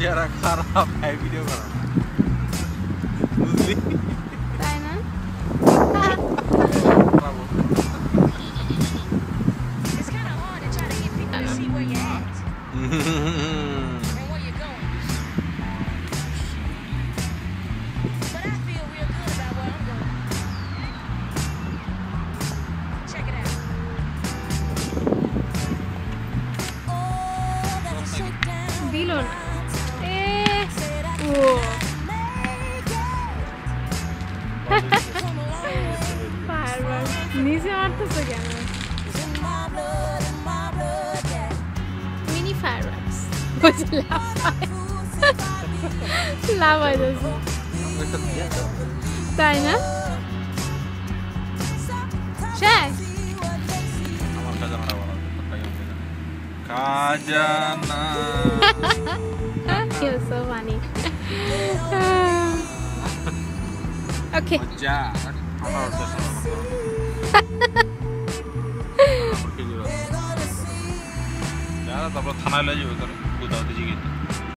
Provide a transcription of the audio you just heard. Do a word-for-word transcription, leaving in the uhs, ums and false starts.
চেহারা খারাপ ভাই ভিডিও করা বুঝলি তাই না দিল না এ ও বারবার নিচে মারতেছে কেন মিনি ফায়ারওয়ার্কস বুঝলাম লাভ হয় তাই না শেষ খাজানা You're so funny. Okay. যা আমার তো যারা তারপর থানায় লয়ে যাবে তোর কোথাও দিকে